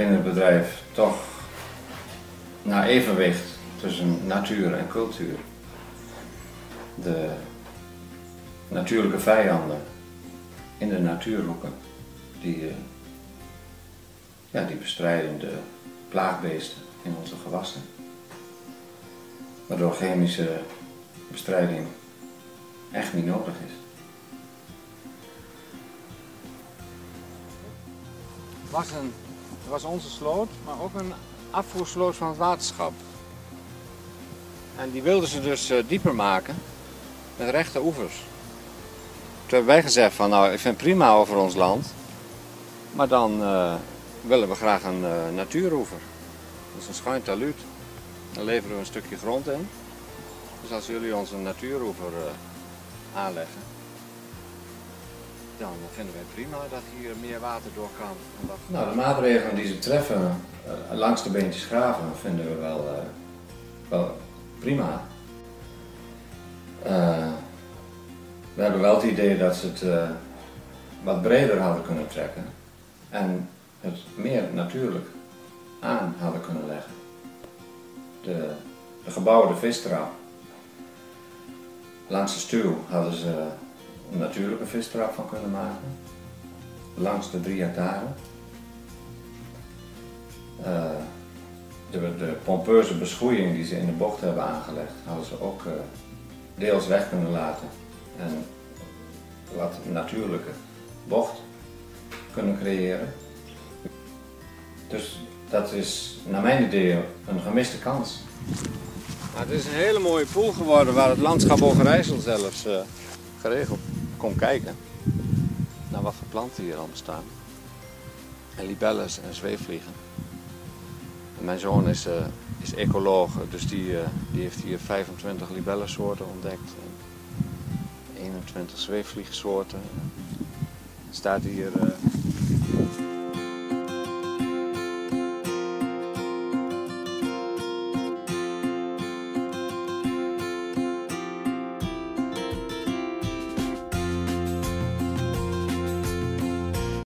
binnen het bedrijf toch naar evenwicht tussen natuur en cultuur. De natuurlijke vijanden in de natuurhoeken, die bestrijden de plaagbeesten in onze gewassen. Waardoor chemische bestrijding echt niet nodig is. Het was onze sloot, maar ook een afvoersloot van het waterschap. En die wilden ze dus dieper maken met rechte oevers. Toen hebben wij gezegd van nou, ik vind het prima over ons land, maar dan willen we graag een natuuroever. Dat is een schuin taluut. Daar leveren we een stukje grond in. Dus als jullie ons een natuuroever aanleggen, dan vinden wij prima dat hier meer water door kan. Nou, de maatregelen die ze treffen langs de beentjes graven vinden we wel prima. We hebben wel het idee dat ze het wat breder hadden kunnen trekken en het meer natuurlijk aan hadden kunnen leggen. De gebouwde vistrap. Langs de stuw hadden ze een natuurlijke vistrap van kunnen maken. Langs de 3 hectare. De pompeuze beschoeiing die ze in de bocht hebben aangelegd, hadden ze ook deels weg kunnen laten. En wat natuurlijke bocht kunnen creëren. Dus dat is naar mijn idee een gemiste kans. Nou, het is een hele mooie poel geworden waar het landschap Overijssel zelfs geregeld komt kijken. Naar wat voor planten hier allemaal staan. En libelles en zweefvliegen. En mijn zoon is ecoloog, dus die heeft hier 25 libellensoorten ontdekt. 21 zweefvliegsoorten. Er staat hier